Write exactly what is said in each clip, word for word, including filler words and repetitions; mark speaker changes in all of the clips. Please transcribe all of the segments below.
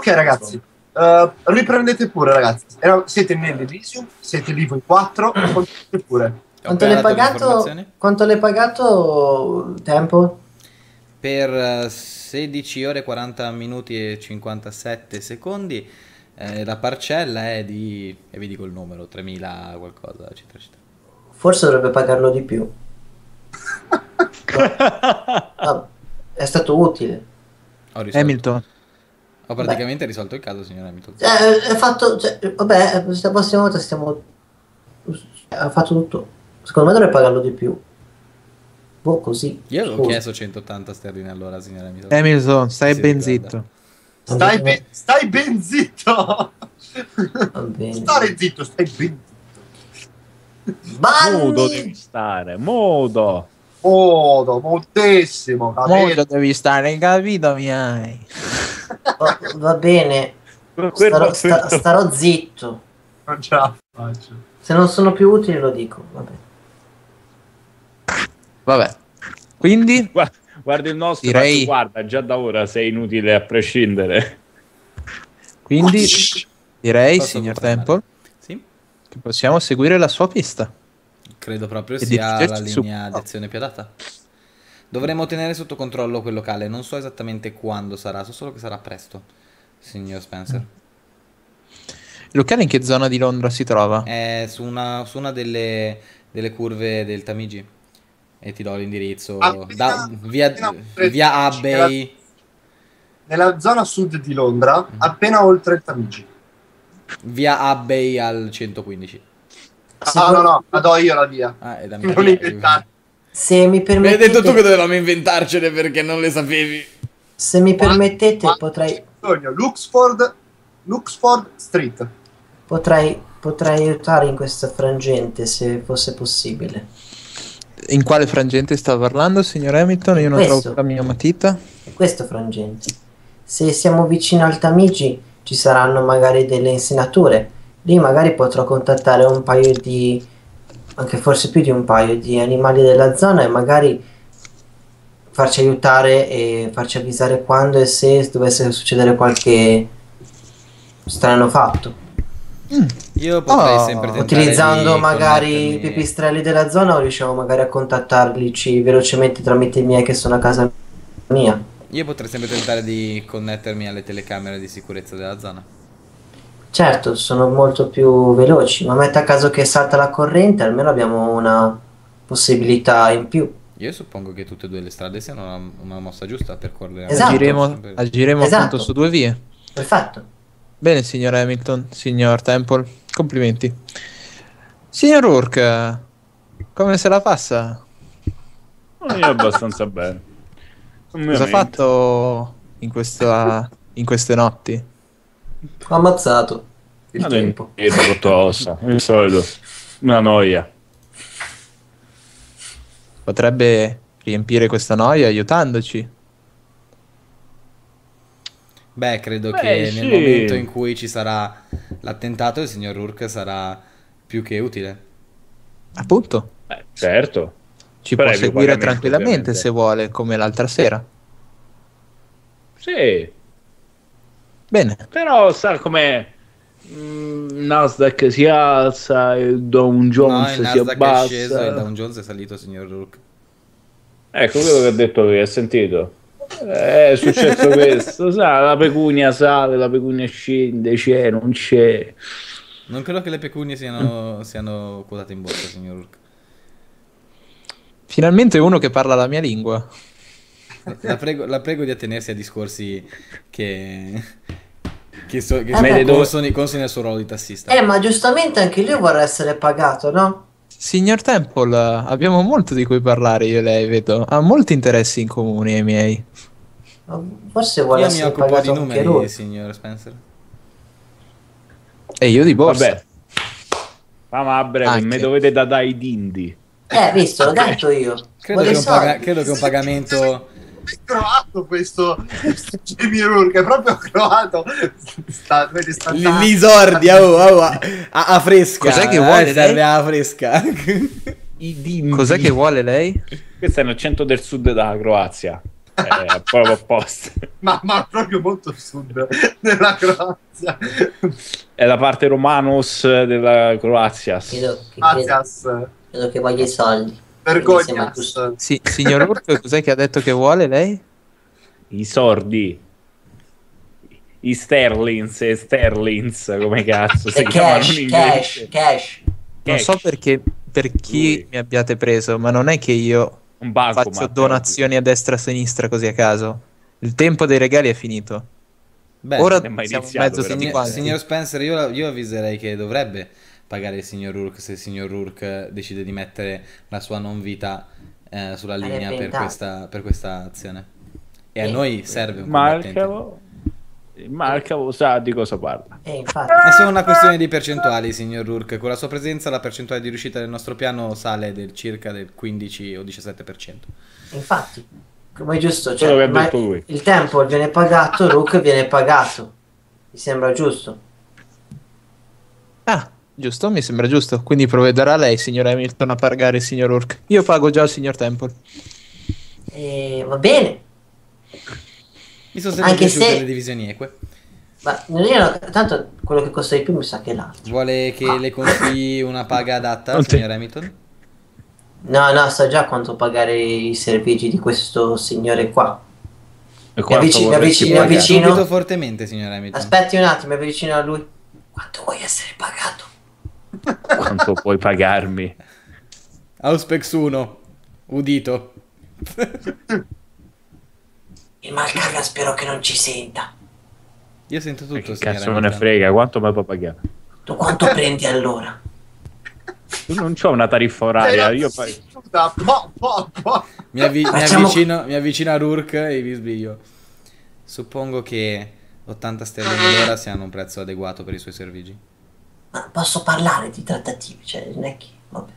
Speaker 1: Ok ragazzi, uh, riprendete pure ragazzi. Era, siete nell'Elysium, siete lì voi quattro, continuate pure.
Speaker 2: Quanto l'hai pagato? Quanto l'hai pagato tempo?
Speaker 3: Per sedici ore quaranta minuti e cinquantasette secondi. Eh, la parcella è di, e vi dico il numero, tremila qualcosa, eccetera, eccetera.
Speaker 2: Forse dovrebbe pagarlo di più. No, è stato utile.
Speaker 3: Ho risolto.
Speaker 4: Hamilton.
Speaker 3: Ho praticamente Beh. risolto il caso, signor Hamilton.
Speaker 2: Eh, è fatto, cioè, vabbè, la prossima volta stiamo... Ha fatto tutto. Secondo me dovrebbe pagarlo di più. Boh, così.
Speaker 3: Io avevo Scusa. chiesto centottanta sterline allora, signor Hamilton.
Speaker 4: Hamilton, stai si ben ricorda. zitto.
Speaker 1: Stai, be stai ben zitto. Stare zitto, stai ben
Speaker 5: zitto. Modo devi stare, modo.
Speaker 1: Modo, moltissimo.
Speaker 4: Modo devi stare, capito mi hai?
Speaker 2: Va, va bene. Starò, sta, starò zitto.
Speaker 1: Non ce la faccio.
Speaker 2: Se non sono più utili lo dico. Vabbè.
Speaker 4: Vabbè. Quindi?
Speaker 5: Guarda, guarda il nostro,
Speaker 4: direi...
Speaker 5: guarda, già da ora sei inutile a prescindere.
Speaker 4: Quindi direi,
Speaker 3: Posso
Speaker 4: signor Temple,
Speaker 3: sì?
Speaker 4: che possiamo seguire la sua pista.
Speaker 3: Credo proprio sia la linea di azione più adatta. Dovremo tenere sotto controllo quel locale. Non so esattamente quando sarà, so solo che sarà presto, signor Spencer.
Speaker 4: Il locale in che zona di Londra si trova?
Speaker 3: È su una, su una delle, delle curve del Tamigi. E ti do l'indirizzo. Da, via, via Abbey.
Speaker 1: Nella zona sud di Londra, mm. appena oltre il Tamigi.
Speaker 3: Via Abbey al centoquindici.
Speaker 1: Ah, no, no, la do io la via.
Speaker 3: Ah, è da
Speaker 1: non inventare.
Speaker 2: Se mi permettete...
Speaker 3: Mi hai detto tu che dovevamo inventarcene perché non le sapevi.
Speaker 2: Se mi permettete, ma, potrei...
Speaker 1: Luxford, Luxford Street.
Speaker 2: Potrei, potrei aiutare in questa frangente, se fosse possibile.
Speaker 4: In quale frangente sta parlando, signor Hamilton? Io non
Speaker 2: questo,
Speaker 4: trovo la mia matita.
Speaker 2: Questo frangente. Se siamo vicino al Tamigi, ci saranno magari delle insenature. Lì magari potrò contattare un paio di, anche forse più di un paio di animali della zona e magari farci aiutare e farci avvisare quando e se dovesse succedere qualche strano fatto.
Speaker 3: Mm. Io potrei oh. sempre tentare
Speaker 2: utilizzando magari i pipistrelli della zona, o riusciamo magari a contattarli velocemente tramite i miei che sono a casa mia.
Speaker 3: Io potrei sempre tentare di connettermi alle telecamere di sicurezza della zona.
Speaker 2: Certo, sono molto più veloci, ma metta caso che salta la corrente, almeno abbiamo una possibilità in più.
Speaker 3: Io suppongo che tutte e due le strade siano una, una mossa giusta per correre.
Speaker 2: Esatto.
Speaker 4: Agiremo, agiremo
Speaker 2: esatto.
Speaker 4: appunto su due vie.
Speaker 2: Perfetto.
Speaker 4: Bene, signor Hamilton, signor Temple, complimenti. Signor Rourke, come se la passa?
Speaker 5: Oh, io abbastanza bene.
Speaker 4: Cosa ha fatto in, questa, in queste notti?
Speaker 2: Ho ammazzato il
Speaker 5: Vado
Speaker 2: tempo.
Speaker 5: In rotto ossa, il solito. Una noia.
Speaker 4: Potrebbe riempire questa noia aiutandoci.
Speaker 3: Beh, credo
Speaker 5: Beh,
Speaker 3: che
Speaker 5: sì.
Speaker 3: nel momento in cui ci sarà l'attentato il signor Rourke sarà più che utile.
Speaker 4: Appunto.
Speaker 5: Beh, certo.
Speaker 4: Ci può seguire tranquillamente ovviamente. Se vuole, come l'altra sera.
Speaker 5: Sì.
Speaker 4: Bene.
Speaker 5: Però sa com'è, mm, Nasdaq si alza, il Dow Jones
Speaker 3: no,
Speaker 5: si
Speaker 3: Nasdaq
Speaker 5: abbassa.
Speaker 3: è sceso e il Dow Jones è salito, signor Rourke.
Speaker 5: Ecco quello che ha detto lui, hai sentito? È successo questo, sa, la pecunia sale, la pecunia scende, c'è, non c'è.
Speaker 3: Non credo che le pecunie siano, siano quotate in borsa, signor Rourke.
Speaker 4: Finalmente uno che parla la mia lingua.
Speaker 3: La prego, la prego di attenersi a discorsi che, che, so, che
Speaker 2: eh
Speaker 3: sono consoni, consoni al suo ruolo di tassista.
Speaker 2: Eh, ma giustamente anche lui vorrà essere pagato, no?
Speaker 4: Signor Temple, abbiamo molto di cui parlare io e lei, vedo. Ha molti interessi in comune ai miei.
Speaker 2: Forse vuole
Speaker 3: io
Speaker 2: essere
Speaker 3: mi occupo
Speaker 2: pagato
Speaker 3: di numeri, signor Spencer.
Speaker 4: E io di borsa.
Speaker 5: Vabbè. Ma a breve, mi dovete da dare i dindi.
Speaker 2: Eh, visto, l'ho detto io.
Speaker 3: Credo che, un paga credo che un pagamento...
Speaker 1: È croato questo Jamie Rourke, è proprio croato. Sta, sta
Speaker 3: L'isordia, oh, oh, a, a fresca.
Speaker 4: Cos'è che vuole
Speaker 3: eh, serve a fresca.
Speaker 4: Cos'è che vuole lei?
Speaker 5: Questo è un accento del sud della Croazia. Eh, proprio apposta.
Speaker 1: ma, ma proprio molto a sud della Croazia.
Speaker 5: È la parte romanos della Croazia.
Speaker 2: Credo che, credo,
Speaker 1: Grazie.
Speaker 2: credo che voglia i soldi.
Speaker 1: Vergogna.
Speaker 2: sembra giusto.
Speaker 4: Sì, signor Urk, cos'è che ha detto che vuole lei?
Speaker 5: I sordi. I sterlings e sterlings, come cazzo si
Speaker 2: The
Speaker 5: chiamano
Speaker 2: cash,
Speaker 5: in
Speaker 2: cash,
Speaker 5: inglese.
Speaker 2: cash.
Speaker 4: Non so
Speaker 5: Cash.
Speaker 4: perché per chi
Speaker 5: Lui.
Speaker 4: mi abbiate preso, ma non è che io
Speaker 5: Un banco,
Speaker 4: faccio donazioni a destra e a sinistra così a caso. Il tempo dei regali è finito.
Speaker 3: Beh,
Speaker 4: Ora
Speaker 5: non è mai
Speaker 4: siamo
Speaker 5: iniziato,
Speaker 4: mezzo tutti
Speaker 5: veramente.
Speaker 3: signor,
Speaker 4: quanti.
Speaker 3: signor Spencer, io, io avviserei che dovrebbe pagare il signor Rourke se il signor Rourke decide di mettere la sua non vita eh, sulla linea per
Speaker 2: pensato.
Speaker 3: questa, per questa azione. E a
Speaker 2: Eh,
Speaker 3: noi serve un combattente.
Speaker 5: Marcavo. Marcavo sa di cosa parla.
Speaker 2: Eh, infatti.
Speaker 3: È solo una questione di percentuali, signor Rourke. Con la sua presenza la percentuale di riuscita del nostro piano sale del circa del quindici o diciassette per cento.
Speaker 2: Infatti, come è giusto,
Speaker 5: Quello che
Speaker 2: cioè,
Speaker 5: ha
Speaker 2: ma
Speaker 5: detto lui.
Speaker 2: il tempo viene pagato, Rook viene pagato. Mi sembra giusto.
Speaker 4: Ah, giusto, mi sembra giusto. Quindi provvederà lei, signor Hamilton, a pagare il signor Urk. Io pago già il signor Temple.
Speaker 2: E va bene,
Speaker 3: Mi sono sempre
Speaker 2: Anche
Speaker 3: piaciute
Speaker 2: se-
Speaker 3: le divisioni eque.
Speaker 2: ma non io, tanto quello che costa di più mi sa che è l'altro.
Speaker 3: Vuole che le consigli una paga adatta,
Speaker 5: Non te-
Speaker 3: signor Hamilton?
Speaker 2: No, no, so già quanto pagare i servigi di questo signore qua.
Speaker 5: E
Speaker 2: Mi
Speaker 5: quanto
Speaker 2: avvicino, mi
Speaker 5: vorresti
Speaker 2: avvicino, mi
Speaker 5: pagare?
Speaker 2: avvicino.
Speaker 3: Dubito fortemente, signor Hamilton.
Speaker 2: Aspetti un attimo, mi avvicino a lui. Quanto vuoi essere pagato?
Speaker 5: Quanto puoi pagarmi?
Speaker 3: Auspex uno, udito.
Speaker 2: Il malcaga spero che non ci senta.
Speaker 3: Io sento
Speaker 5: E
Speaker 3: tutto,
Speaker 5: che
Speaker 3: signor
Speaker 5: cazzo me ne
Speaker 3: Hamilton.
Speaker 5: frega? Quanto mi puoi pagare?
Speaker 2: Tu quanto prendi allora?
Speaker 5: Io non c'ho una tariffa oraria. Io pag-
Speaker 1: Scusa, po, po, po.
Speaker 3: Mi, avvi- mi
Speaker 2: Facciamo-
Speaker 3: avvicino, mi avvicino a Rourke e vi sbrigo. Suppongo che ottanta sterline l'ora siano un prezzo adeguato per i suoi servigi.
Speaker 2: Ma posso parlare di trattative, cioè non è che... Vabbè.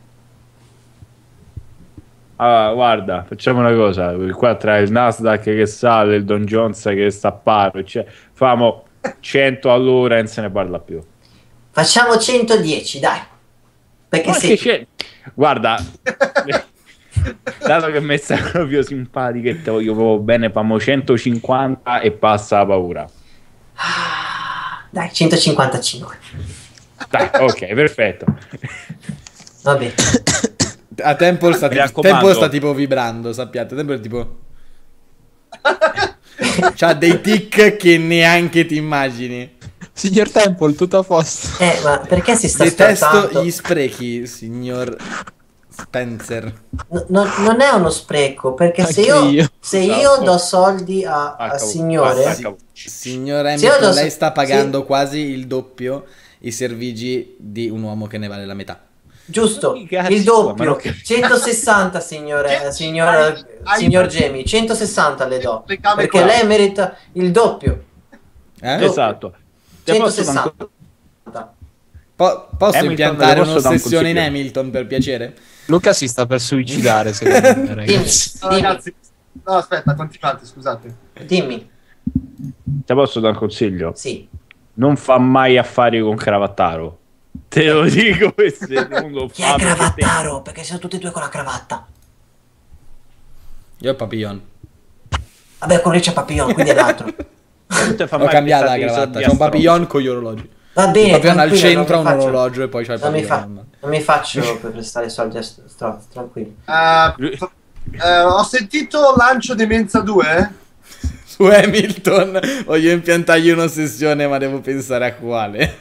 Speaker 5: Ah, guarda, facciamo una cosa. Qua tra il Nasdaq che sale, il Don Jones che sta a paro, cioè, famo cento all'ora e non se ne parla più.
Speaker 2: Facciamo centodieci, dai. Perché
Speaker 5: Ma
Speaker 2: se...
Speaker 5: che c'è? Guarda, dato che mi stai proprio simpatico e te voglio proprio bene, famo centocinquanta e passa la paura.
Speaker 2: Dai, centocinquantacinque.
Speaker 5: Dai, ok, perfetto.
Speaker 2: Va bene.
Speaker 3: A Temple sta,
Speaker 5: Mi
Speaker 3: tipo,
Speaker 5: raccomando.
Speaker 3: Temple sta tipo vibrando, sappiate. Temple è tipo... C'ha dei tic che neanche ti immagini.
Speaker 4: Signor Temple, tutto a posto.
Speaker 2: Eh, ma perché si sta
Speaker 3: Detesto
Speaker 2: strozzando?
Speaker 3: gli sprechi, signor Spencer.
Speaker 2: No- no- non è uno spreco, perché se
Speaker 4: Anche
Speaker 2: io,
Speaker 4: io.
Speaker 2: se
Speaker 5: Ciao.
Speaker 2: io do soldi a, a
Speaker 5: Ah, cavolo.
Speaker 2: signore,
Speaker 5: Ah, cavolo.
Speaker 3: Signor
Speaker 2: Se io
Speaker 3: Hamilton,
Speaker 2: do-
Speaker 3: lei sta pagando
Speaker 2: sì.
Speaker 3: quasi il doppio i servigi di un uomo che ne vale la metà.
Speaker 2: giusto,
Speaker 5: Che cazzo,
Speaker 2: il
Speaker 5: ma non
Speaker 2: doppio,
Speaker 5: che-
Speaker 2: centosessanta signore,
Speaker 1: Che-
Speaker 2: signor,
Speaker 1: hai- hai-
Speaker 2: signor Jamie, centosessanta le do,
Speaker 1: Le camere
Speaker 2: perché
Speaker 1: qua.
Speaker 2: lei merita il doppio,
Speaker 3: Eh?
Speaker 5: Esatto. Te posso dare un
Speaker 2: centosessanta.
Speaker 3: Po- posso
Speaker 5: Hamilton,
Speaker 3: impiantare
Speaker 5: le posso dare un
Speaker 3: un'ossessione in
Speaker 5: consiglio?
Speaker 3: Hamilton per piacere?
Speaker 4: Luca si sta per suicidare, secondo me,
Speaker 2: Dimmi,
Speaker 4: ragazzi.
Speaker 1: No,
Speaker 2: dimmi,
Speaker 1: ragazzi, no, aspetta, continuate, scusate.
Speaker 2: dimmi,
Speaker 5: Te posso dare un consiglio?
Speaker 2: sì,
Speaker 5: Non fa mai affari con Cravattaro. Te lo dico, questo è lungo.
Speaker 2: chi è Cravattaro? Perché siamo tutti e due con la cravatta.
Speaker 3: Io ho Papillon.
Speaker 2: Vabbè, con lei c'è Papillon, quindi è l'altro.
Speaker 3: Ho cambiato la cravatta. C'è un Papillon con gli orologi.
Speaker 2: Va
Speaker 3: Il
Speaker 2: bene,
Speaker 3: Papillon al
Speaker 2: tranquillo,
Speaker 3: centro ha
Speaker 2: non
Speaker 3: un
Speaker 2: mi faccio-
Speaker 3: orologio e poi c'è il
Speaker 2: Non mi, fa-
Speaker 3: Papillon.
Speaker 2: non mi faccio per prestare soldi a st- stronzi, tranquillo.
Speaker 1: Eh, f- eh, ho sentito lancio Demenza due.
Speaker 3: Su Hamilton voglio impiantargli un'ossessione, ma devo pensare a quale.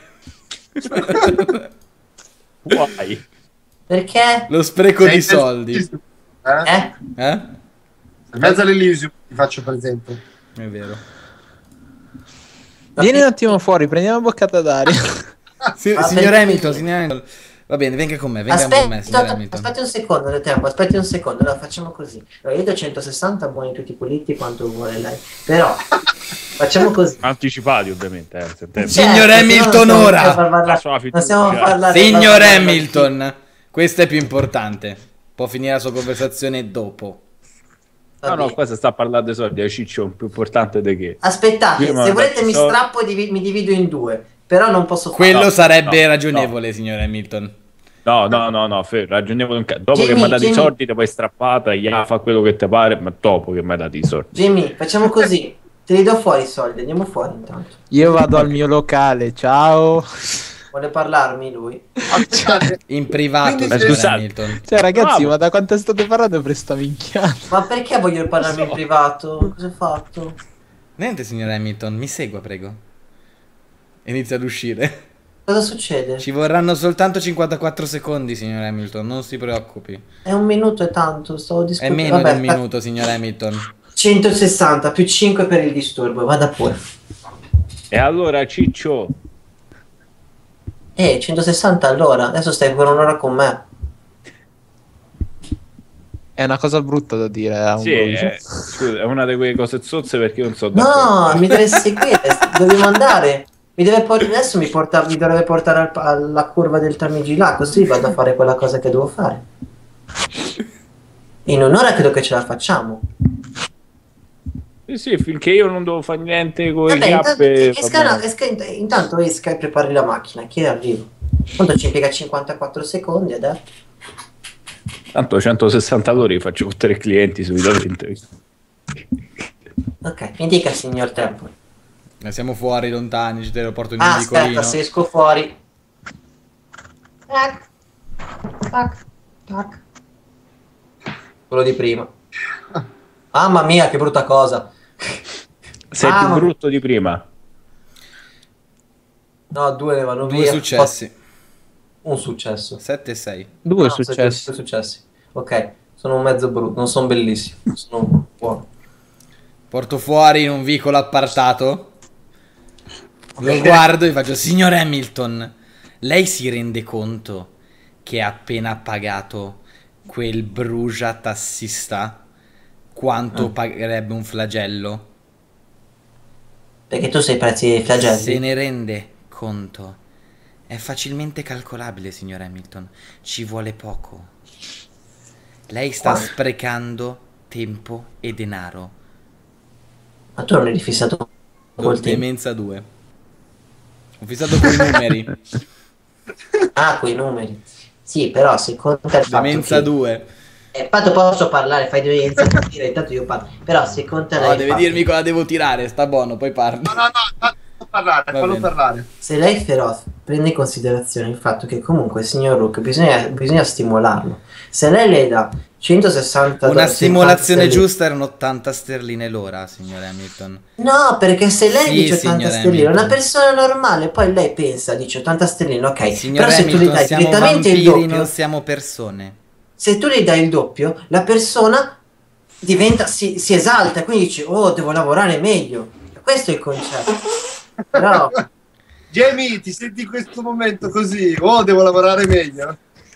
Speaker 5: Guai.
Speaker 2: Perché?
Speaker 3: Lo spreco
Speaker 1: Sei
Speaker 3: di
Speaker 1: in mezzo
Speaker 3: soldi.
Speaker 1: all'Elysium, Eh?
Speaker 2: Eh?
Speaker 3: Eh?
Speaker 1: In mezzo all'Elysium ti faccio presente.
Speaker 3: È vero.
Speaker 4: Vieni un attimo fuori, prendiamo una boccata d'aria.
Speaker 3: Si-
Speaker 2: Va
Speaker 3: signor
Speaker 2: bene.
Speaker 3: Hamilton, signor Hamilton. Va bene, venga con me, venga con me, signor
Speaker 2: Aspetta,
Speaker 3: Hamilton.
Speaker 2: aspetti un secondo del tempo, aspetti un secondo, allora facciamo così. Allora, io do centosessanta buoni tutti puliti quanto vuole lei. Però facciamo così.
Speaker 5: Anticipati, ovviamente. Eh, sentendo.
Speaker 3: Sì. Signor
Speaker 2: Certo,
Speaker 3: Hamilton,
Speaker 2: se no non stiamo
Speaker 3: ora!
Speaker 2: a far parlare-
Speaker 5: La sua fiducia.
Speaker 2: Non stiamo a parlare
Speaker 3: Signor
Speaker 2: parlare-
Speaker 3: Hamilton, questo è più importante. Può finire la sua conversazione dopo.
Speaker 2: Va
Speaker 5: No, no,
Speaker 2: bene.
Speaker 5: qua si sta parlando dei soldi, è ciccio più importante di che.
Speaker 2: Aspettate,
Speaker 5: Prima
Speaker 2: se volete mi
Speaker 5: so-
Speaker 2: strappo e divi- mi divido in due. Però non posso
Speaker 3: Quello
Speaker 2: farlo.
Speaker 3: sarebbe
Speaker 5: no,
Speaker 3: ragionevole, signor Hamilton.
Speaker 5: No, no, no, no, Fer, ragioniamo un ca- dopo
Speaker 2: Jimmy,
Speaker 5: che mi ha dato i
Speaker 2: Jimmy.
Speaker 5: soldi, te poi strappata, gli fa quello che ti pare, ma dopo che mi ha dato i soldi.
Speaker 2: Jimmy, facciamo così. Te li do fuori i soldi, andiamo fuori intanto.
Speaker 4: Io vado al mio locale, ciao.
Speaker 2: Vuole parlarmi lui?
Speaker 1: Aspettate,
Speaker 3: In privato,
Speaker 1: Quindi
Speaker 3: signor
Speaker 5: se- scusate.
Speaker 3: Hamilton.
Speaker 4: Cioè, ragazzi,
Speaker 5: Bravo.
Speaker 4: ma da quanto state parlando per sta minchiata?
Speaker 2: Ma perché voglio parlarmi in privato? Cosa ho fatto?
Speaker 3: Niente, signor Hamilton, mi segua, prego. Inizia ad uscire.
Speaker 2: Cosa succede?
Speaker 3: Ci vorranno soltanto cinquantaquattro secondi, signor Hamilton, non si preoccupi.
Speaker 2: È un minuto e tanto, stavo
Speaker 3: È
Speaker 2: discutendo.
Speaker 3: meno
Speaker 2: Vabbè,
Speaker 3: di un minuto, signor Hamilton.
Speaker 2: centosessanta più cinque per il disturbo, vada pure.
Speaker 5: E allora, Ciccio,
Speaker 2: Eh, centosessanta allora, adesso stai per un'ora con me.
Speaker 4: È una cosa brutta da dire a un
Speaker 5: sì,
Speaker 4: bronzo.
Speaker 5: è, scusa, è una di quelle cose zozze perché io non so d'accordo.
Speaker 2: No, mi deve seguire, dobbiamo andare. Mi deve port- adesso mi, porta- mi dovrebbe portare al- alla curva del Tamigi là, così vado a fare quella cosa che devo fare. In un'ora credo che ce la facciamo.
Speaker 5: Sì, sì, finché io non devo fare niente con le
Speaker 2: Vabbè, intanto,
Speaker 5: chiappe. va
Speaker 2: esca,
Speaker 5: bene.
Speaker 2: esca- intanto esca e prepari la macchina, che arrivo. Quanto ci impiega cinquantaquattro secondi adesso?
Speaker 5: Tanto centosessanta all'ora li faccio con tre clienti solitamente.
Speaker 2: Ok, mi dica signor Temple.
Speaker 3: Eh, Siamo fuori, lontani, ci te lo porto in un
Speaker 2: Ah,
Speaker 3: vicolino.
Speaker 2: aspetta, se esco fuori. Tac, tac, tac. Quello di prima. Mamma mia, che brutta cosa.
Speaker 5: Sei
Speaker 2: Ah,
Speaker 5: più
Speaker 2: ma-
Speaker 5: brutto di prima.
Speaker 2: No, due ne vanno
Speaker 3: Due
Speaker 2: via.
Speaker 3: successi.
Speaker 2: Un successo.
Speaker 3: sette e sei.
Speaker 4: Due
Speaker 2: No,
Speaker 4: successi.
Speaker 2: Due successi. Ok, sono un mezzo brutto, non sono bellissimo. Sono buono.
Speaker 3: Porto fuori in un vicolo appartato. Lo guardo e faccio: signor Hamilton, lei si rende conto che ha appena pagato quel brucia tassista quanto pagherebbe un flagello?
Speaker 2: Perché tu sei prezzi dei flagelli.
Speaker 3: Se ne rende conto? È facilmente calcolabile, signor Hamilton. Ci vuole poco. Lei sta
Speaker 2: Quanto?
Speaker 3: sprecando tempo e denaro.
Speaker 2: Ma tu non eri fissato col tempo.
Speaker 3: Demenza due. Ho fissato con i numeri.
Speaker 2: Ah, quei numeri. Sì, però secondo te il fatto
Speaker 3: Demenza
Speaker 2: che...
Speaker 3: due.
Speaker 2: Eh, tanto posso parlare, fai due iniziare a dire, intanto io parlo. Però secondo te lei
Speaker 3: No,
Speaker 2: il
Speaker 3: deve
Speaker 2: fatto-
Speaker 3: dirmi cosa devo tirare. Sta buono, poi parlo.
Speaker 1: no, no, no, fallo parlare,
Speaker 3: Va
Speaker 1: fallo
Speaker 3: bene.
Speaker 1: parlare.
Speaker 2: Se lei è feroce, prende in considerazione il fatto che comunque, signor Rook, bisogna, bisogna stimolarlo. Se lei le dà centosessanta
Speaker 3: Una stimolazione
Speaker 2: sterline-
Speaker 3: giusta erano ottanta sterline l'ora, signor Hamilton.
Speaker 2: No, perché se lei
Speaker 3: Sì,
Speaker 2: dice ottanta
Speaker 3: signor
Speaker 2: sterline,
Speaker 3: Hamilton.
Speaker 2: una persona normale, poi lei pensa, dice ottanta sterline, ok.
Speaker 3: Signor
Speaker 2: Però se tu le
Speaker 3: Hamilton,
Speaker 2: dai
Speaker 3: siamo
Speaker 2: direttamente il
Speaker 3: vampiri,
Speaker 2: doppio,
Speaker 3: non siamo persone.
Speaker 2: se tu le dai il doppio, la persona diventa, si, si esalta, quindi dice, oh, devo lavorare meglio. Questo è il concetto. Però,
Speaker 1: Jamie, ti senti in questo momento così? Oh, devo lavorare meglio.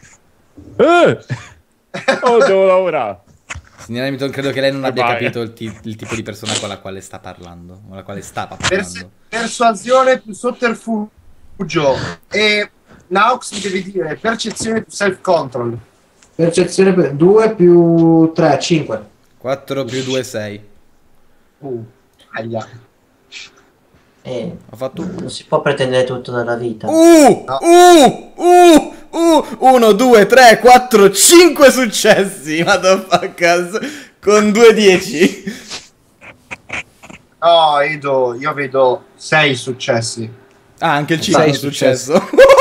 Speaker 5: Eh! Oh, devo lavorare.
Speaker 3: Signor Hamilton, credo che lei non abbia
Speaker 5: Vai.
Speaker 3: capito il, ti- il tipo di persona con la quale sta parlando. Con la quale stava
Speaker 1: Pers-
Speaker 3: parlando.
Speaker 1: persuasione più sotterfugio. E Naux mi devi dire percezione più self-control.
Speaker 2: percezione per due più tre, cinque.
Speaker 3: quattro più due, sei.
Speaker 1: Uh, aia.
Speaker 2: Eh,
Speaker 3: Ho fatto
Speaker 2: non si può pretendere tutto dalla vita.
Speaker 3: Uh, uh, uh, uh, uno, due, tre, quattro, cinque successi, motherfuckers, con due dieci.
Speaker 1: No, Edo, io vedo sei successi.
Speaker 3: Ah, anche il cinque
Speaker 4: Sei
Speaker 3: è successo.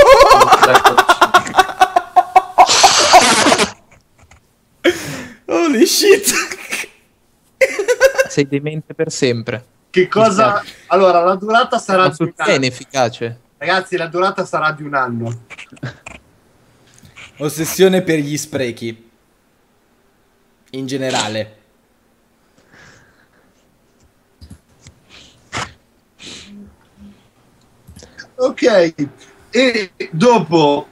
Speaker 3: Holy shit.
Speaker 4: Sei demente per sempre.
Speaker 1: Che cosa? Allora, la durata sarà
Speaker 4: Ma
Speaker 1: di
Speaker 4: su
Speaker 1: un
Speaker 4: te è
Speaker 1: anno.
Speaker 4: inefficace.
Speaker 1: Ragazzi, la durata sarà di un anno.
Speaker 3: Ossessione per gli sprechi. In generale.
Speaker 1: Ok. E dopo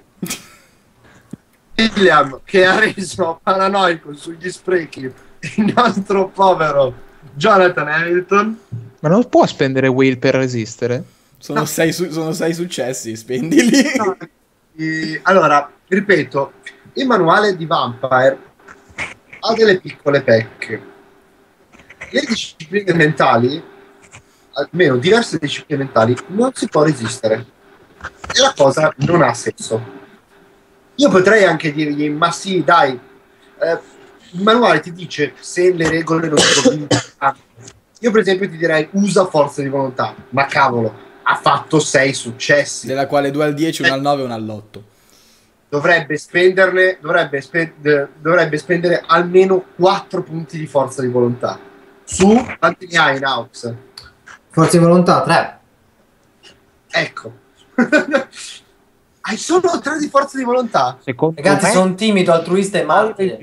Speaker 1: William, che ha reso paranoico sugli sprechi il nostro povero Jonathan Hamilton,
Speaker 4: Ma non può spendere Will per resistere?
Speaker 3: Sono, sei, su- sono sei successi, spendili.
Speaker 1: Eh, allora, ripeto, il manuale di Vampire ha delle piccole pecche. Le discipline mentali, almeno diverse discipline mentali, non si può resistere. E la cosa non ha senso. io potrei anche dirgli, ma sì, dai, eh, il manuale ti dice se le regole non si possono vincere. Io per esempio ti direi usa forza di volontà, ma cavolo, ha fatto sei successi.
Speaker 3: Della quale due al dieci, uno al nove e uno all'otto.
Speaker 1: Dovrebbe spenderne, dovrebbe, spe- dovrebbe spendere almeno quattro punti di forza di volontà. Su, quanti ne hai in Aux?
Speaker 2: Forza di volontà, tre.
Speaker 1: Ecco. Hai solo tre di forza di volontà?
Speaker 4: Secondo
Speaker 2: Ragazzi,
Speaker 4: me,
Speaker 2: sono timido, altruista e martire.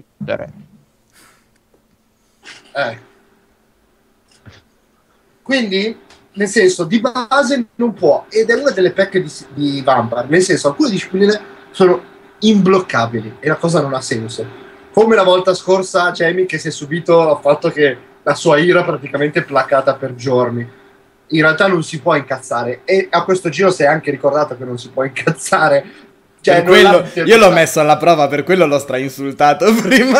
Speaker 1: Eh. Quindi, nel senso, di base non può, ed è una delle pecche di, di Vampire, nel senso, alcune discipline sono imbloccabili e la cosa non ha senso. Come la volta scorsa Jamie che si è subito il fatto che la sua ira praticamente è placata per giorni. In realtà non si può incazzare, e a questo giro si è anche ricordato che non si può incazzare. Cioè,
Speaker 3: Per
Speaker 1: non
Speaker 3: quello,
Speaker 1: l'ha-
Speaker 3: io l'ho messo alla prova, per quello l'ho strainsultato prima.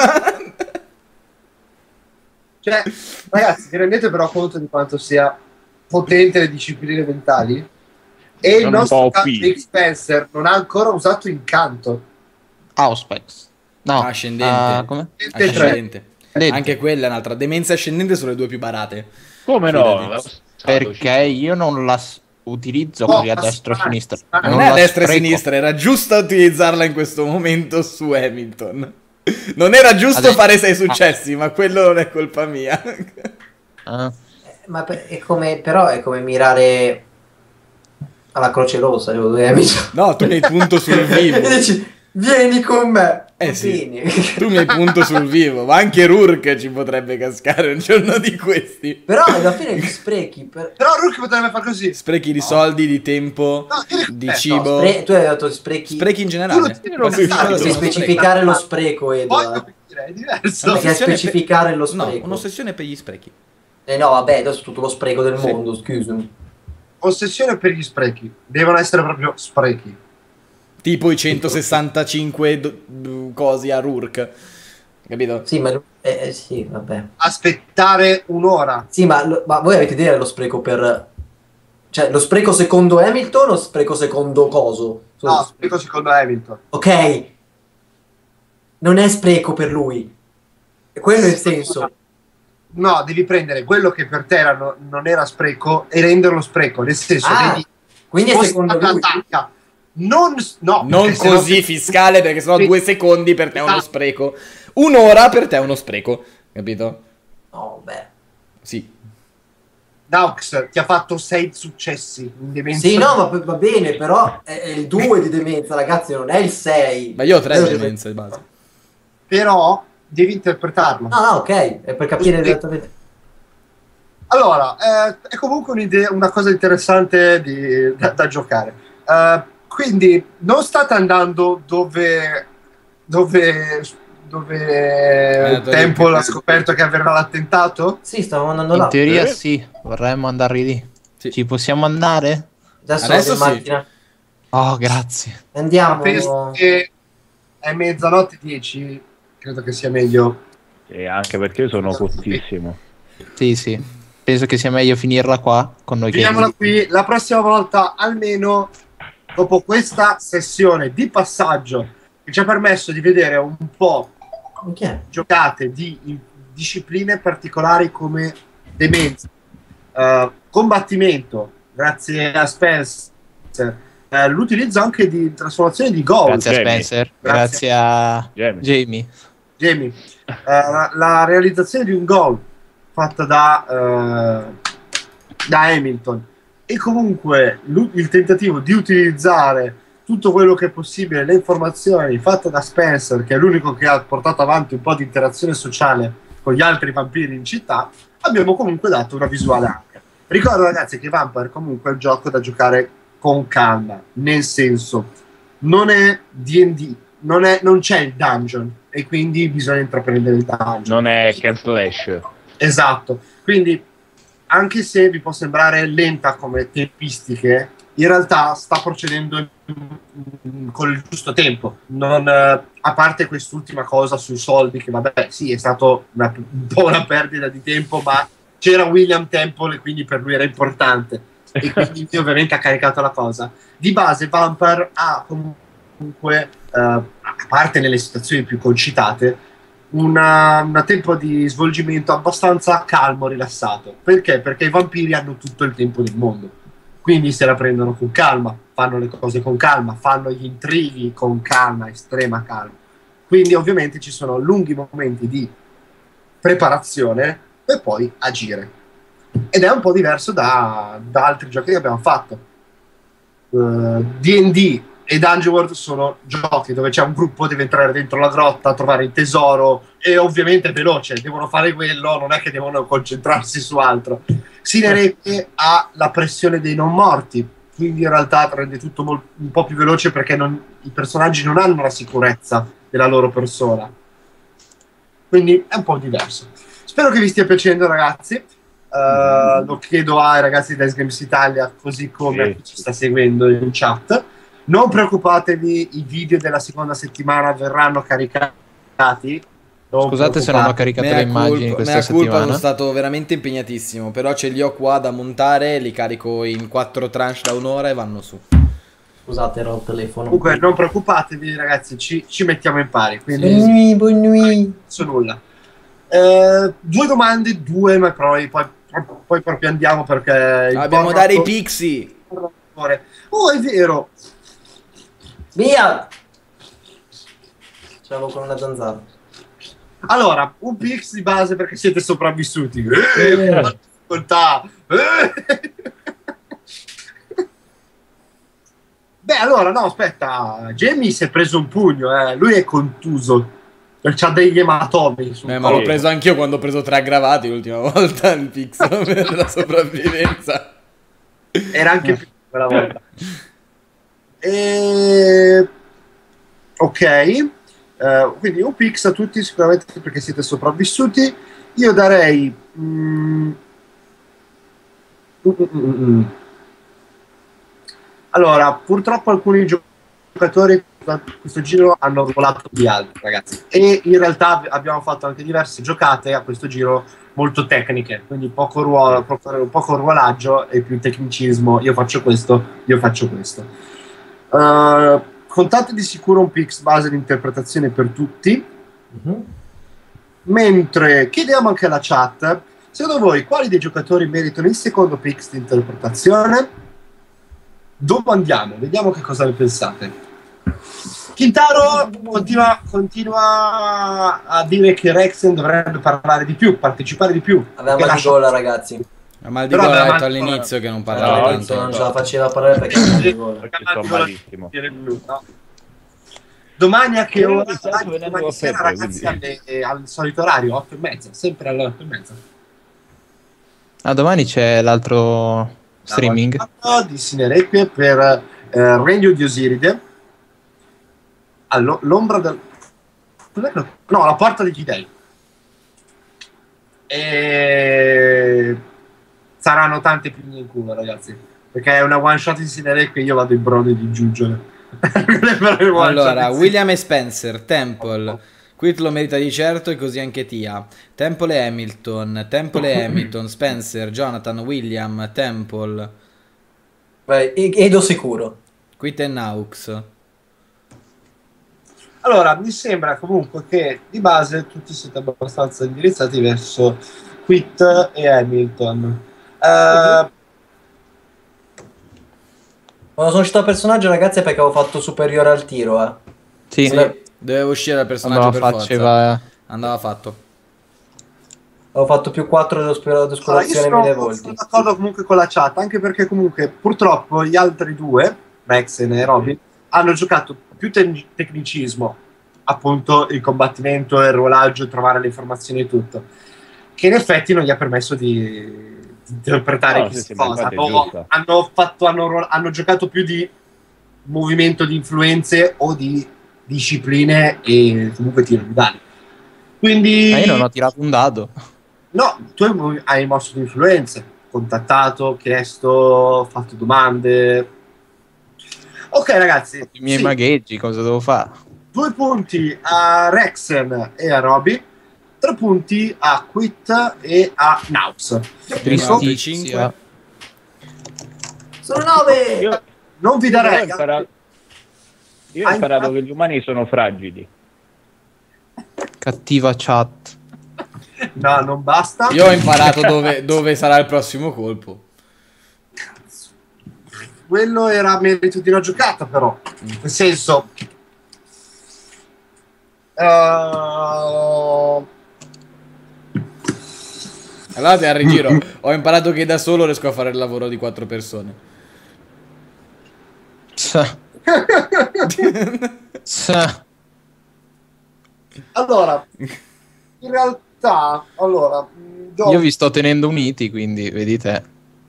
Speaker 1: Cioè, ragazzi, vi rendete però conto di quanto sia potente le discipline mentali? E il
Speaker 5: Sono un
Speaker 1: nostro
Speaker 5: po'
Speaker 1: caro
Speaker 5: O P.
Speaker 1: Nick Spencer non ha ancora usato incanto.
Speaker 4: Auspex. No,
Speaker 3: Ascendente.
Speaker 4: ah, come?
Speaker 3: Ascendente.
Speaker 4: Legge.
Speaker 3: Anche quella è un'altra. Demenza ascendente sono le due più barate.
Speaker 5: Come no?
Speaker 3: Fidati.
Speaker 4: Perché io non la s- utilizzo
Speaker 1: Oh,
Speaker 4: così a
Speaker 1: ma
Speaker 4: destra e a
Speaker 1: strano,
Speaker 4: sinistra.
Speaker 1: strano.
Speaker 3: Non,
Speaker 4: Non
Speaker 3: è a
Speaker 4: la
Speaker 3: destra e
Speaker 4: spreco.
Speaker 3: sinistra, era giusto utilizzarla in questo momento su Hamilton. Non era giusto
Speaker 4: Adesso-
Speaker 3: fare sei successi, ma quello non è colpa mia.
Speaker 4: Ah.
Speaker 2: Ma per- è come, però è come mirare alla Croce Rossa, devo dire, amici.
Speaker 3: No, tu mi hai punto sul vivo.
Speaker 2: E dici, vieni con me.
Speaker 3: Eh
Speaker 2: Va
Speaker 3: sì.
Speaker 2: bene.
Speaker 3: Tu mi hai punto sul vivo, ma anche Rourke ci potrebbe cascare un giorno di questi.
Speaker 2: Però alla fine gli sprechi. Per...
Speaker 1: Però Rook potrebbe fare così.
Speaker 3: Sprechi di soldi, di tempo,
Speaker 1: No, io-
Speaker 3: di
Speaker 1: eh, no,
Speaker 3: cibo.
Speaker 2: Spre- tu hai detto sprechi.
Speaker 3: Sprechi in
Speaker 1: Tu
Speaker 3: generale.
Speaker 1: non ti- non
Speaker 3: Qualsiasi
Speaker 1: mi
Speaker 3: cosa
Speaker 1: fai
Speaker 3: è
Speaker 2: Devi
Speaker 3: uno spreco.
Speaker 2: specificare lo spreco,
Speaker 1: Voglio
Speaker 2: Edo.
Speaker 1: capire, è diverso.
Speaker 2: Perché
Speaker 3: Un'ossessione per-
Speaker 2: specificare lo
Speaker 3: No,
Speaker 2: spreco.
Speaker 3: un'ossessione per gli sprechi.
Speaker 2: Eh no, vabbè, adesso è tutto lo spreco del
Speaker 3: Sì.
Speaker 2: mondo, scusami.
Speaker 1: Ossessione per gli sprechi. Devono essere proprio sprechi.
Speaker 3: Tipo i centosessantacinque do- do- cosi a Rourke. Capito?
Speaker 2: Sì, ma... Eh, eh, sì, vabbè.
Speaker 1: Aspettare un'ora.
Speaker 2: Sì, ma, lo- ma voi avete idea dello spreco per... Cioè, lo spreco secondo Hamilton o spreco secondo coso?
Speaker 1: No, spreco secondo Hamilton.
Speaker 2: Ok. Non è spreco per lui. E quello è il senso.
Speaker 1: No, devi prendere quello che per te era no- non era spreco e renderlo spreco. Nel senso,
Speaker 2: Ah,
Speaker 1: devi
Speaker 2: quindi è
Speaker 1: spostare
Speaker 2: secondo
Speaker 1: la
Speaker 2: lui.
Speaker 1: tacca. Non, no,
Speaker 3: Non
Speaker 1: perché sennò-
Speaker 3: così fiscale, perché sennò
Speaker 1: Sì.
Speaker 3: due secondi per te è uno
Speaker 1: Ah.
Speaker 3: spreco. Un'ora per te è uno spreco. Capito?
Speaker 2: No, beh.
Speaker 3: Sì.
Speaker 1: Daux ti ha fatto sei successi in demenza.
Speaker 2: Sì, no, ma p- va bene, però è, è il due di demenza, ragazzi, non è il sei.
Speaker 3: Ma io ho tre
Speaker 2: Eh,
Speaker 3: di demenza di base.
Speaker 1: Però devi interpretarlo.
Speaker 2: No, no, ok, è per capire
Speaker 1: Sì.
Speaker 2: esattamente.
Speaker 1: Allora, eh, è comunque un'idea, una cosa interessante di- da, da giocare. Eh, quindi non state andando dove dove, dove
Speaker 3: Eh, dove-
Speaker 1: Temple ha scoperto che avverrà l'attentato?
Speaker 2: Sì, stavo andando
Speaker 4: In
Speaker 2: là.
Speaker 4: teoria
Speaker 5: Eh?
Speaker 4: sì, vorremmo andare lì.
Speaker 3: Sì.
Speaker 4: Ci possiamo andare?
Speaker 2: Adesso,
Speaker 3: Adesso
Speaker 2: vado in
Speaker 3: sì.
Speaker 2: macchina.
Speaker 4: Oh, grazie.
Speaker 2: Andiamo.
Speaker 1: Penso che è mezzanotte dieci, credo che sia meglio.
Speaker 5: E anche perché io sono cottissimo.
Speaker 4: Sì, sì. Penso che sia meglio finirla qua con noi che...
Speaker 1: Finiamola qui, la prossima volta almeno dopo questa sessione di passaggio che ci ha permesso di vedere un po'
Speaker 2: Chi è?
Speaker 1: giocate di in- discipline particolari come demenza, eh, combattimento, grazie a Spencer, eh, l'utilizzo anche di trasformazione di gol.
Speaker 4: Grazie a
Speaker 5: Jamie.
Speaker 4: Spencer,
Speaker 1: Grazie.
Speaker 4: grazie a
Speaker 5: Jamie.
Speaker 4: Jamie.
Speaker 1: Jamie, eh, la, la realizzazione di un gol fatta da, eh, da Hamilton e comunque l'u- il tentativo di utilizzare tutto quello che è possibile, le informazioni fatte da Spencer, che è l'unico che ha portato avanti un po' di interazione sociale con gli altri vampiri in città, abbiamo comunque dato una visuale anche. Ricordo ragazzi che Vampire comunque è un gioco da giocare con calma, nel senso non è D and D, non, è, non c'è il dungeon e quindi bisogna intraprendere il dungeon.
Speaker 5: Non è Cat Flash.
Speaker 1: Esatto, quindi anche se vi può sembrare lenta come tempistiche, in realtà sta procedendo in- con il giusto tempo. Non, eh, a parte quest'ultima cosa sui soldi, che vabbè, sì, è stato una- un po' una perdita di tempo, ma c'era William Temple e quindi per lui era importante. E quindi ovviamente ha caricato la cosa. Di base, Vampire ha comunque eh, a parte nelle situazioni più concitate, una, una tempo di svolgimento abbastanza calmo, rilassato. Perché? Perché i vampiri hanno tutto il tempo del mondo, quindi se la prendono con calma, fanno le cose con calma, fanno gli intrighi con calma, estrema calma. Quindi ovviamente ci sono lunghi momenti di preparazione e poi agire. Ed è un po' diverso da, da altri giochi che abbiamo fatto. Uh, D and D e Dungeon World sono giochi dove c'è un gruppo, deve entrare dentro la grotta, trovare il tesoro, e ovviamente è veloce, devono fare quello, non è che devono concentrarsi su altro. Sinereque ha la pressione dei non morti, quindi in realtà rende tutto molto, un po' più veloce, perché non, i personaggi non hanno la sicurezza della loro persona, quindi è un po' diverso. Spero che vi stia piacendo, ragazzi. Uh, lo chiedo ai ragazzi di Dice Games Italia, così come
Speaker 5: Sì.
Speaker 1: a chi ci sta seguendo in chat. Non preoccupatevi, i video della seconda settimana verranno caricati. Non
Speaker 4: Scusate se non ho
Speaker 1: preoccupate.
Speaker 4: caricato le
Speaker 3: Mea
Speaker 4: immagini
Speaker 3: culpa,
Speaker 4: questa
Speaker 3: mea culpa,
Speaker 4: settimana.
Speaker 3: sono stato veramente impegnatissimo, però ce li ho qua da montare, li carico in quattro tranche da un'ora e vanno su.
Speaker 2: Scusate, ero al telefono.
Speaker 1: Comunque non preoccupatevi, ragazzi, ci, ci mettiamo in pari, quindi
Speaker 2: Buon nuit, buon nuit.
Speaker 1: non so nulla. Eh, due domande, due, ma poi, poi, poi proprio andiamo, perché il
Speaker 3: Abbiamo
Speaker 1: format-
Speaker 3: dare i pixie.
Speaker 1: Oh, è vero.
Speaker 2: Via! Ce l'avevo con una zanzara.
Speaker 1: Allora, un pix di base perché siete sopravvissuti. Eh, difficoltà. Eh. Beh, allora, no, aspetta. Jamie si è preso un pugno, eh. Lui è contuso. C'ha degli ematomi sul
Speaker 3: Eh, ma l'ho
Speaker 1: collo.
Speaker 3: preso anch'io quando ho preso tre aggravati l'ultima volta il pix per la sopravvivenza.
Speaker 1: Era anche più quella volta. E... Ok. Eh, quindi un pix a tutti, sicuramente perché siete sopravvissuti. Io darei... mm, mm, mm, mm, mm. Allora, purtroppo alcuni giocatori questo giro hanno ruolato di altri, ragazzi, e in realtà abbiamo fatto anche diverse giocate a questo giro molto tecniche, quindi poco, ruolo, poco, poco ruolaggio e più tecnicismo. Io faccio questo, io faccio questo. Uh, contate di sicuro un pix base di interpretazione per tutti.
Speaker 2: Mhm.
Speaker 1: Mentre chiediamo anche alla chat, secondo voi quali dei giocatori meritano il secondo pix di interpretazione? Domandiamo, vediamo che cosa ne pensate. Quintaro continua, continua a dire che Rexen dovrebbe parlare di più, partecipare di più.
Speaker 2: Aveva
Speaker 1: Che
Speaker 2: mal di
Speaker 1: lascia-
Speaker 2: gola, ragazzi.
Speaker 3: Ma mal di
Speaker 1: Però
Speaker 3: gola
Speaker 1: aveva
Speaker 3: ho detto
Speaker 1: mal di gola.
Speaker 3: all'inizio che non
Speaker 5: No,
Speaker 3: parlava
Speaker 2: All'inizio
Speaker 3: tanto.
Speaker 2: non ce la faceva parlare perché aveva mal di gola.
Speaker 1: Perché
Speaker 5: Sto
Speaker 1: mal di gola-
Speaker 5: malissimo.
Speaker 1: no. Domani a che
Speaker 5: Io
Speaker 1: ora?
Speaker 5: mi sto
Speaker 1: Domani,
Speaker 5: venendo
Speaker 1: domani
Speaker 5: a
Speaker 1: sera,
Speaker 5: Peppe,
Speaker 1: ragazzi,
Speaker 5: quindi.
Speaker 1: alle- al solito orario, otto e mezza, sempre alle otto e mezza.
Speaker 4: Ah, domani c'è l'altro streaming.
Speaker 1: Di Sinerequie per eh, Regno di Osiride. Allo- l'ombra del... cos'è che- no, la porta degli dei. E saranno tante pigne in culo, ragazzi, perché è una one shot in Sinerequie e io vado in brodo di giuggiole.
Speaker 3: Allora, William e Spencer, Temple. Quit lo merita di certo e così anche Tia. Temple e Hamilton, Temple e Hamilton, Spencer, Jonathan, William, Temple.
Speaker 2: Vai, e- Edo sicuro.
Speaker 3: Quit e Naux.
Speaker 1: Allora, mi sembra comunque che di base tutti siete abbastanza indirizzati verso Quit e Hamilton. Eh,
Speaker 2: Quando sono uscito a personaggio, ragazzi, è perché avevo fatto superiore al tiro, eh.
Speaker 4: Sì,
Speaker 2: Sì.
Speaker 3: Doveva uscire dal personaggio
Speaker 4: andava
Speaker 3: per
Speaker 4: faceva...
Speaker 3: forza. Andava fatto.
Speaker 2: Avevo fatto più quattro dello spiro-
Speaker 1: allora, io
Speaker 2: d'oscurazione
Speaker 1: sono,
Speaker 2: mille
Speaker 1: sono
Speaker 2: volti.
Speaker 1: d'accordo comunque con la chat, anche perché comunque purtroppo gli altri due, Rexen e Robin, hanno giocato più te- tecnicismo, appunto il combattimento, il ruolaggio, trovare le informazioni e tutto, che in effetti non gli ha permesso di, di interpretare
Speaker 5: No,
Speaker 1: chissà
Speaker 5: sì, sì, ma
Speaker 1: cosa.
Speaker 5: infatti è
Speaker 1: Hanno,
Speaker 5: giusto.
Speaker 1: hanno, fatto, hanno, ro- hanno giocato più di movimento di influenze o di discipline e comunque tiro di danni. Quindi
Speaker 4: Ma io non ho tirato un dado.
Speaker 1: no, tu hai mosso di influenze, contattato, chiesto, fatto domande. Ok, ragazzi,
Speaker 4: I miei
Speaker 1: sì,
Speaker 4: magheggi, cosa devo fare?
Speaker 1: due punti a Rexen e a Roby, tre punti a Quit e a Naus.
Speaker 3: Tristissimo.
Speaker 4: cinque.
Speaker 2: Sono nove!
Speaker 5: Io,
Speaker 1: Non vi
Speaker 5: io però ho
Speaker 1: darei
Speaker 5: imparato, Io ho imparato che gli umani sono fragili.
Speaker 4: Cattiva chat.
Speaker 1: No, non basta.
Speaker 3: Io ho imparato dove, dove sarà il prossimo colpo.
Speaker 1: Quello era merito di una giocata, però. Nel senso... Uh...
Speaker 3: Allora ti al rigiro. Ho imparato che da solo riesco a fare il lavoro di quattro persone.
Speaker 4: Sa. Sa.
Speaker 1: Allora, in realtà, allora, do...
Speaker 4: Io vi sto tenendo uniti, quindi vedi te.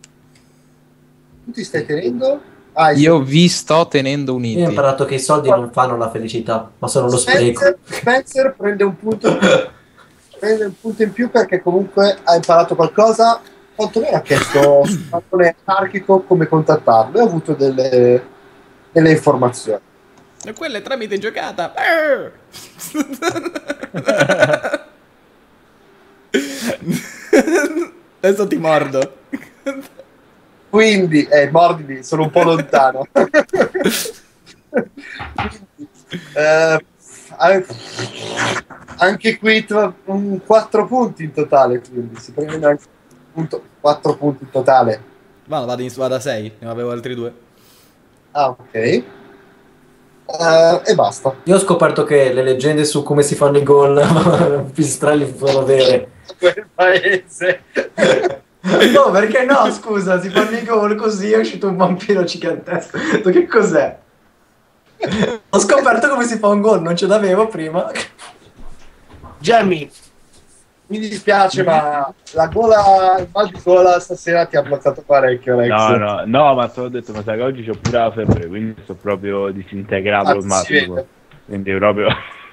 Speaker 1: tu ti stai tenendo? Ah,
Speaker 4: Io vi sto tenendo
Speaker 2: Io ho
Speaker 4: uniti.
Speaker 2: imparato che i soldi non fanno la felicità, ma sono lo spreco.
Speaker 1: Spencer, Spencer prende un punto prende un punto in più perché comunque ha imparato qualcosa. Quantomeno ha chiesto su un cartone anarchico come contattarlo e ha avuto delle, delle informazioni.
Speaker 3: E quelle tramite giocata. Adesso ti mordo.
Speaker 1: Quindi, eh, mordimi, sono un po' lontano. Quindi, eh, anche qui tra- un quattro punti in totale, quindi si prende anche punto, quattro punti in totale.
Speaker 3: Vado, vado, in, vado a sei, ne avevo altri due.
Speaker 1: Ah, ok. Eh, e basta.
Speaker 2: Io ho scoperto che le leggende su come si fanno i gol pistrelli sono vere.
Speaker 1: Quel paese.
Speaker 2: No, perché no, scusa, si fanno i gol così è uscito un vampiro gigantesco. Ho detto, che cos'è? Ho scoperto come si fa un gol, non ce l'avevo prima.
Speaker 1: Jamie, mi dispiace, ma la gola, il mal di gola stasera ti ha bloccato parecchio, Alex.
Speaker 5: No, no, no, ma te l'ho detto, ma sai che oggi c'ho pure la febbre, quindi sto proprio disintegrato
Speaker 1: Ah,
Speaker 5: al
Speaker 1: si
Speaker 5: massimo.
Speaker 1: vede.
Speaker 5: Quindi proprio...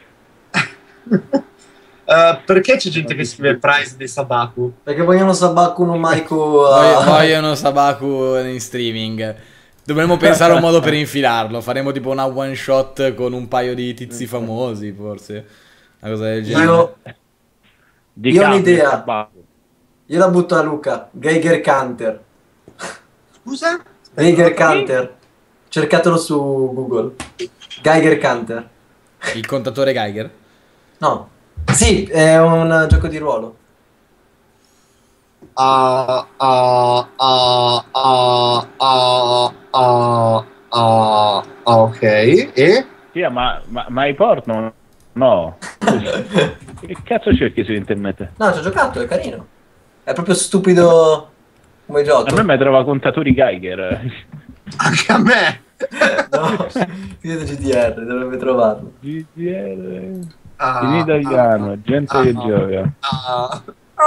Speaker 1: Uh, perché c'è gente che scrive Price dei Sabaku?
Speaker 2: Perché vogliono Sabaku no Maiku.
Speaker 3: Voglio-
Speaker 2: uh,
Speaker 3: Vogliono Sabaku in streaming. Dovremmo pensare a un modo per infilarlo. Faremo tipo una one shot con un paio di tizi famosi, forse. Una cosa del genere.
Speaker 2: Io,
Speaker 5: Di
Speaker 2: Io ho
Speaker 5: capo,
Speaker 2: un'idea.
Speaker 5: tabacco.
Speaker 2: io la butto a Luca. Geiger Counter.
Speaker 1: Scusa?
Speaker 2: Geiger Counter. Cercatelo su Google. Geiger Counter.
Speaker 3: Il contatore Geiger?
Speaker 2: No. Sì, è un gioco di ruolo.
Speaker 1: Ah, ah, ah, ah, ah, ah, ah, ah, ok. E?
Speaker 5: Sì, ma, ma, ma i porno? No. Che cazzo cerchi su internet?
Speaker 2: No, ci ho giocato, è carino. È proprio stupido come
Speaker 5: A
Speaker 2: gioco.
Speaker 5: me mi trova contatori Geiger.
Speaker 1: Anche a me!
Speaker 2: No, finito G D R, dovrebbe trovarlo.
Speaker 5: G D R.
Speaker 1: Ah,
Speaker 5: In italiano, gente
Speaker 1: ah,
Speaker 5: che
Speaker 1: ah,
Speaker 5: gioca.
Speaker 1: ah.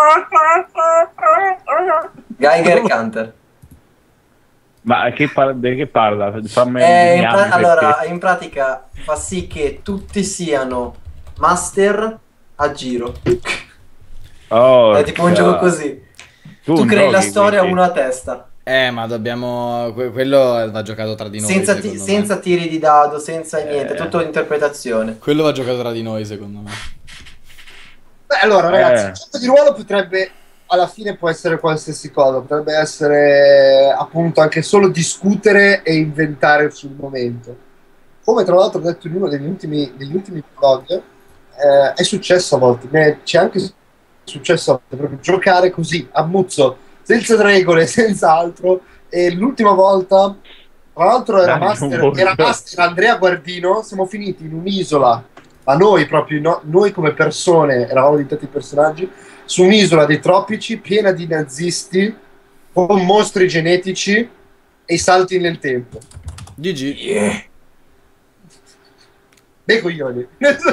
Speaker 2: Geiger Counter.
Speaker 5: Ma che par- di che parla? Fammi
Speaker 2: Eh, in
Speaker 5: nomi,
Speaker 2: pra-
Speaker 5: perché-
Speaker 2: allora, in pratica fa sì che tutti siano master a giro.
Speaker 5: Oh,
Speaker 2: È tipo un gioco così. Tu,
Speaker 5: non
Speaker 2: crei la
Speaker 5: giochi,
Speaker 2: storia
Speaker 5: quindi.
Speaker 2: uno a testa.
Speaker 3: Eh, ma dobbiamo... que- quello va giocato tra di noi,
Speaker 2: Senza, ti-
Speaker 3: secondo me.
Speaker 2: senza tiri di dado, senza niente,
Speaker 5: Eh.
Speaker 2: tutto interpretazione.
Speaker 3: Quello va giocato tra di noi, secondo me.
Speaker 1: Beh, allora, ragazzi,
Speaker 5: Eh.
Speaker 1: il gioco di ruolo potrebbe, alla fine può essere qualsiasi cosa, potrebbe essere appunto anche solo discutere e inventare sul momento. Come tra l'altro ho detto in uno degli ultimi, degli ultimi vlog, eh, è successo a volte, ne- c'è anche successo a volte proprio giocare così, a muzzo, senza regole, senza altro, e l'ultima volta, tra l'altro era
Speaker 5: Dai,
Speaker 1: master,
Speaker 5: non voglio.
Speaker 1: era master Andrea Guardino, siamo finiti in un'isola, ma noi proprio, no- noi come persone, eravamo diventati personaggi, su un'isola dei tropici piena di nazisti, con mostri genetici e i salti nel tempo.
Speaker 3: G G.
Speaker 1: Dei coglioni.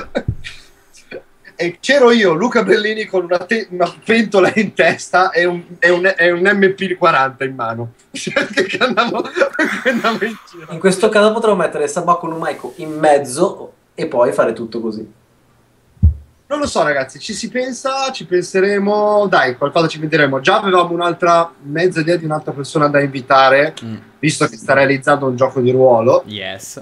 Speaker 1: E c'ero io, Luca Bellini, con una, te- una pentola in testa e un, e un, e un M P quaranta in mano. che andavo, che andavo in giro.
Speaker 2: In questo caso potremmo mettere Sabaku no Maiku in mezzo e poi fare tutto così.
Speaker 1: Non lo so, ragazzi, ci si pensa, ci penseremo. Dai, qualcosa ci vedremo. Già avevamo un'altra mezza idea di un'altra persona da invitare,
Speaker 3: Mm.
Speaker 1: visto che sta realizzando un gioco di ruolo.
Speaker 3: Yes.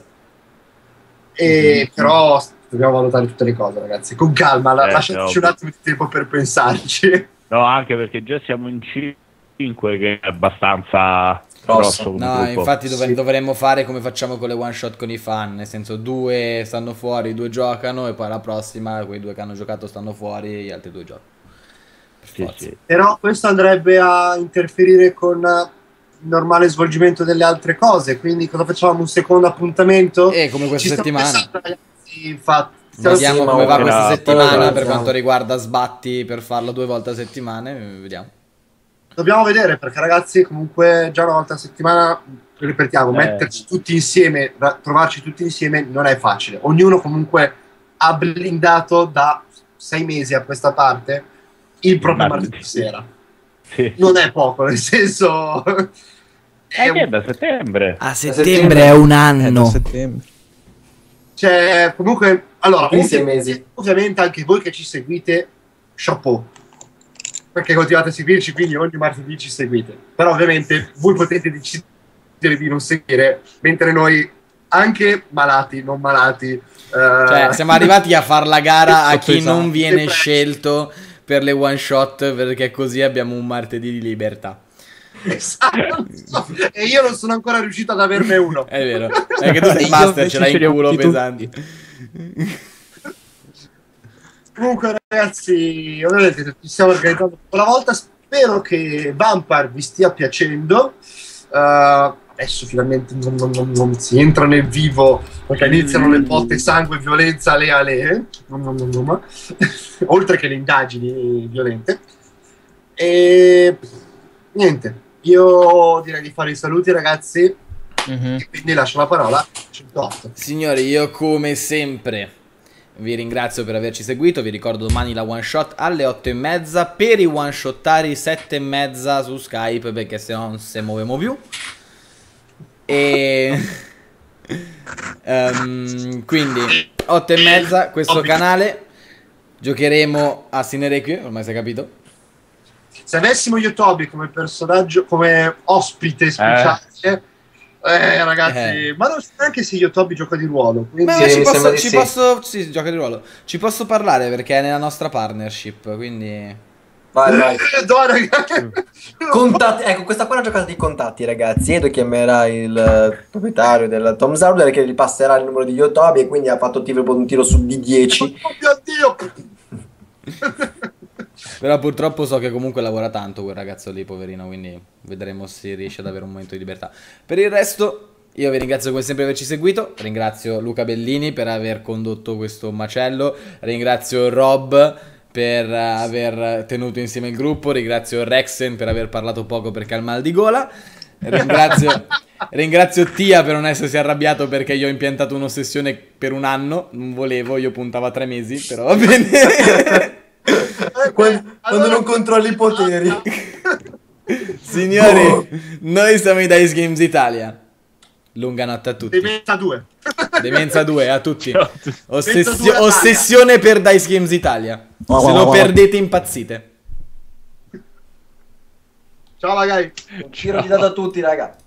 Speaker 1: E però dobbiamo valutare tutte le cose, ragazzi. Con calma, la-
Speaker 5: Eh,
Speaker 1: lasciateci un
Speaker 5: ovvio.
Speaker 1: attimo di tempo per pensarci.
Speaker 5: No, anche perché già siamo in cinque, che è abbastanza...
Speaker 2: Grosso.
Speaker 5: come
Speaker 3: No,
Speaker 5: gruppo.
Speaker 3: infatti dov-
Speaker 1: Sì.
Speaker 3: dovremmo fare come facciamo con le one shot con i fan, nel senso due stanno fuori, due giocano e poi alla prossima quei due che hanno giocato stanno fuori e gli altri due giocano. Per
Speaker 5: Sì,
Speaker 3: forza.
Speaker 5: sì.
Speaker 1: Però questo andrebbe a interferire con eh, il normale svolgimento delle altre cose, quindi cosa facciamo? Un secondo appuntamento?
Speaker 3: E come questa
Speaker 1: Ci sto
Speaker 3: settimana.
Speaker 1: pensando, ragazzi, infatti. Stiamo-
Speaker 3: Vediamo
Speaker 2: sì, ma
Speaker 3: come va
Speaker 2: ora-
Speaker 3: questa
Speaker 5: ora
Speaker 3: settimana per
Speaker 2: organizziamo.
Speaker 3: quanto riguarda sbatti per farlo due volte a settimana, eh, vediamo.
Speaker 1: Dobbiamo vedere, perché ragazzi, comunque già una volta a settimana, ripetiamo,
Speaker 5: Eh.
Speaker 1: metterci tutti insieme, ra- trovarci tutti insieme non è facile. Ognuno comunque ha blindato da sei mesi a questa parte il proprio
Speaker 5: Martedì.
Speaker 1: martedì sera.
Speaker 5: Sì.
Speaker 1: Non è poco, nel senso... è
Speaker 5: Eh,
Speaker 1: un-
Speaker 5: che è da settembre.
Speaker 3: A
Speaker 2: settembre
Speaker 3: è un
Speaker 4: È da
Speaker 3: anno.
Speaker 4: settembre.
Speaker 1: Cioè, comunque, allora,
Speaker 2: Quindi sei
Speaker 1: ovviamente,
Speaker 2: mesi.
Speaker 1: ovviamente anche voi che ci seguite, chapeau, perché continuate a seguirci, quindi ogni martedì ci seguite. Però ovviamente voi potete decidere di non seguire, mentre noi, anche malati, non malati, eh,
Speaker 3: Cioè, siamo arrivati a far la gara a chi
Speaker 1: Esatto.
Speaker 3: non viene
Speaker 1: Sempre.
Speaker 3: scelto per le one shot, perché così abbiamo un martedì di libertà.
Speaker 1: esatto. E io non sono ancora riuscito ad averne uno.
Speaker 3: È vero. È che tu sei
Speaker 4: Io
Speaker 3: master,
Speaker 4: invece
Speaker 3: ce l'hai
Speaker 4: ce li
Speaker 3: in
Speaker 4: ho
Speaker 3: culo
Speaker 4: tutti.
Speaker 3: pesante.
Speaker 1: Comunque, ragazzi, ovviamente ci stiamo organizzando una volta. Spero che Vampire vi stia piacendo. Uh, adesso finalmente non, non- non- non si entra nel vivo, perché iniziano le botte, sangue, violenza, le ale, non- non- non- non- oltre che le indagini violente. E niente, io direi di fare i saluti, ragazzi.
Speaker 4: Mhm.
Speaker 1: E quindi lascio la parola a centootto.
Speaker 3: Signori, io come sempre vi ringrazio per averci seguito. Vi ricordo domani la one shot alle otto e mezza. Per i one shottari sette e mezza su Skype, perché se no non si muoviamo più. E Ehm, quindi otto e mezza questo canale. Giocheremo a Sinerequie, ormai si è capito.
Speaker 1: Se avessimo Yotobi come personaggio, come ospite speciale, eh, ragazzi,
Speaker 3: Eh.
Speaker 1: ma non so neanche se Yotobi gioca di ruolo. Quindi
Speaker 3: Beh,
Speaker 2: Sì,
Speaker 3: ci
Speaker 2: mi sembra
Speaker 3: posso,
Speaker 2: di
Speaker 3: ci
Speaker 2: sì.
Speaker 3: posso sì, gioca di ruolo. Ci posso parlare perché è nella nostra partnership, quindi
Speaker 2: Vai, vai.
Speaker 1: Eh, no, ragazzi.
Speaker 2: Contatti, ecco, questa qua è una giocata di contatti, ragazzi. Edo chiamerà il eh, proprietario del Tom Sauer che gli passerà il numero di Yotobi e quindi ha fatto tipo un tiro su di dieci.
Speaker 1: Oh mio Dio!
Speaker 3: però purtroppo so che comunque lavora tanto quel ragazzo lì, poverino, quindi vedremo se riesce ad avere un momento di libertà. Per il resto io vi ringrazio come sempre per averci seguito, ringrazio Luca Bellini per aver condotto questo macello, ringrazio Rob per aver tenuto insieme il gruppo, ringrazio Rexen per aver parlato poco perché ha il mal di gola, ringrazio, ringrazio Tia per non essersi arrabbiato perché io ho impiantato un'ossessione per un anno, non volevo, io puntavo a tre mesi, però va bene.
Speaker 2: Quando, quando non controlli i poteri.
Speaker 3: Signori, noi siamo i Dice Games Italia. Lunga notte a tutti.
Speaker 1: Demenza due.
Speaker 3: Demenza due a tutti.
Speaker 5: Ciao a tutti.
Speaker 3: Ossessio-
Speaker 1: Demenza due,
Speaker 3: ossessione per Dice Games Italia. Se lo perdete impazzite.
Speaker 1: Ciao, magari.
Speaker 2: Tiro di dato a tutti, raga.